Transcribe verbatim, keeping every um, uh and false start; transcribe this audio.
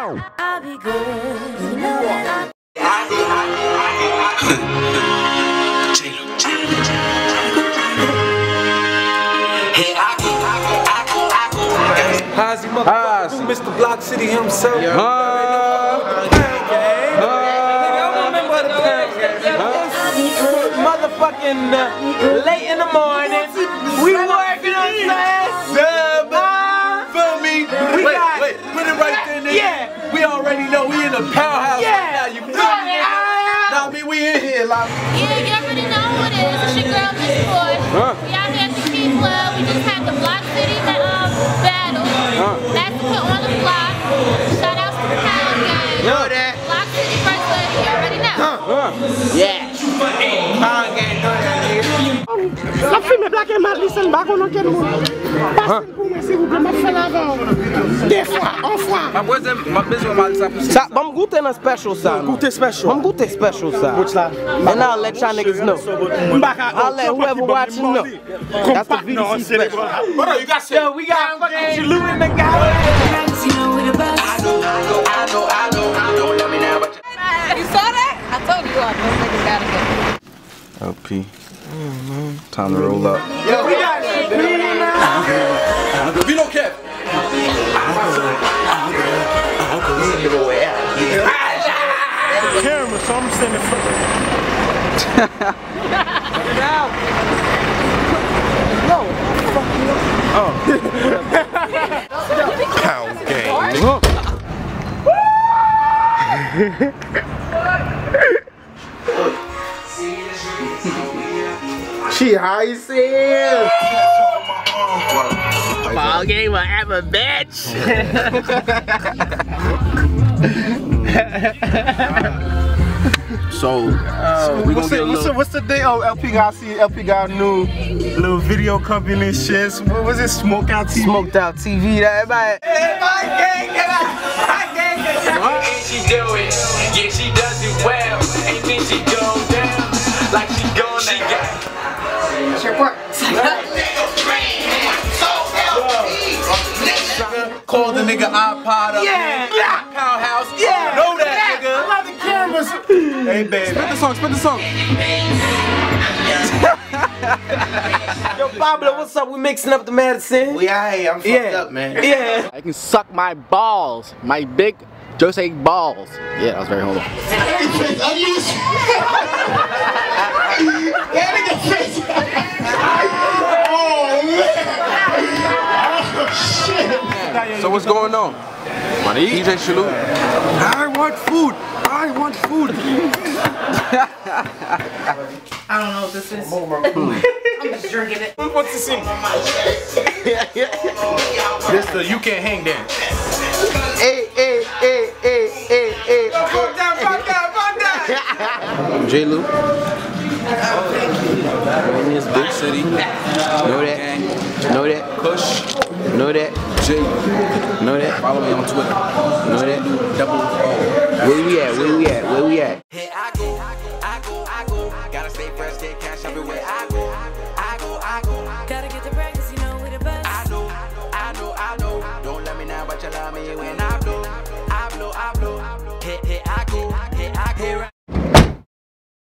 I'll be good. You know that How's he motherfucker? Mister Block City himself. Yeah. Uh, okay. uh, I remember the pack game. Motherfucking uh, late in the morning. We working on that. Uh, feel me? We wait, got wait, put it right there, nigga. Yeah. We already know we in the powerhouse. Yeah. Right now. You feel me? Nah, I mean we in here, like. Yeah, you already know who it is. It's your girl, Miss Boy. Huh? We out here at the Key Club. We just had the Block City um, battle. Huh? That's put on the block. Shout out to the Pound Gang. Know that. Block City First Lady. You already know. Huh? Huh? Yeah. Pound Gang, know that, nigga. La fille black et mal, listen back on quel monde. Passez pour moi, s'il vous plaît, m'a fait l'avant. Des fois, en fois. Ma voisine, ma besoin mal ça. Ça, I'm goûter a special side. Goûter special. I'm goûter special side. What's that? And I'll let y'all niggas know. I'll let whoever watching know. That's the V D C special. Brother, you got shit. Yo, we got fucking Jalou in the guy. I know, I know, I know, I know, I know, let me know. You saw that? I told you all those niggas gotta go. L P. Time to roll up. Yo, we got it. We don't care. Camera, so I'm standing for No. Oh. Pound Gang. She high as hell. Ball game forever, bitch. So, uh, we what's, gonna the, what's, the, what's the day? Oh, L P got see L P got new little video company and shit. What was it? Smoked Out T V. Smoked Out T V. That everybody. Hey, my gang, get out. My gang, get out. And she do it. Yeah, she does it well. And then she go down like she gonna get. Your work. Call the nigga iPod up. Yeah. Yeah. Powerhouse. Yeah. Know that, yeah. Nigga. I love the cameras. Hey, baby. spit the song, spit the song. Yo, Pablo, what's up? We mixing up the medicine. We aight, I'm fucked yeah. up, man. Yeah. I can suck my balls, my big Jose balls. Yeah, that was very humble. So what's going on? D J Jalou. I want food. I want food. I don't know what this is. I'm just drinking it. What's this in? This the you can't hang dance. Hey, hey, hey, hey, hey, hey. Fuck that, fuck that, fuck that. Jalou. In this big city. Know that. Know that. Kush. Know that. J. Know that. Follow me on Twitter. Know that. Double O. Where we at? Where we at? Where we at? Here I go, I go, I go, I go. Gotta stay fresh, get cash everywhere I go.